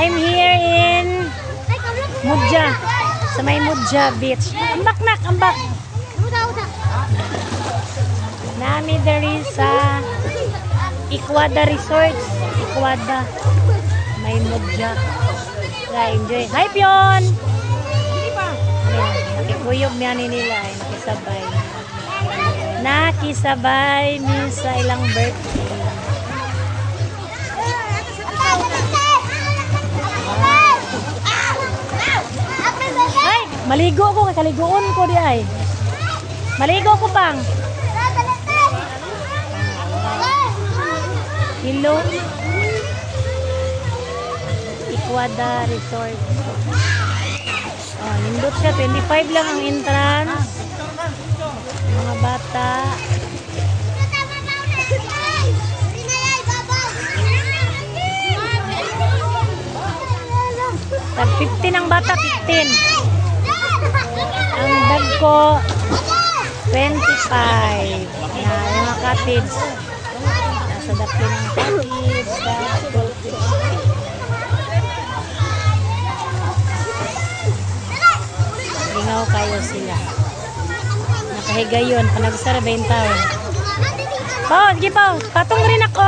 I'm here in Mudja. Sa may Mudja Beach. Ambak nak, ambak. Nami dari sa Ikwada Resorts. Ikwada. May Mudja. Enjoy. Hi, Pion! Nakikuyog niya nila ay nakisabay. Nakisabay mi sa ilang birthday. Ay, maligo ko, kaliguon ko di ay. Maligo ko pang. Hello. Ikwada Resort. Oh, nindot siya. 25 lang ang entrance. Mga bata. Tag 15 ang bata, 15. Ang bag ko 25. Yan, yung mga cottage. Nasa dapin ng cottage. Lingaw kayo sila. Nakahiga yun. Panagsara 20 taon. Pao, sige Pao. Patong rin ako.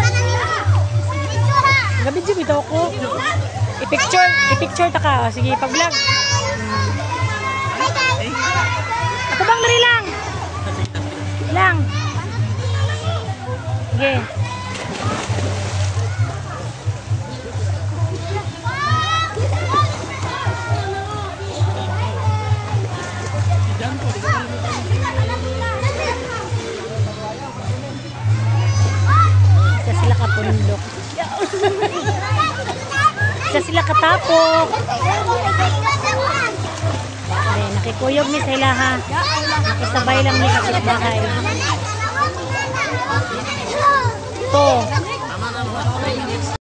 Gabi dyan ito ako. I-picture ta ka. Sige, pag-vlog. Ato bang dari lang? Lang. Sige. Isa sila kapundok. Isa sila katapok. Nakikuyog ni sa ilaha. Nakisabay lang ni kapitbahay.